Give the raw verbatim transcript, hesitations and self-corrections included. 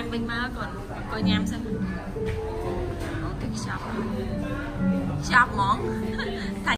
mình mà còn coi nhám xem ok chọc chọc món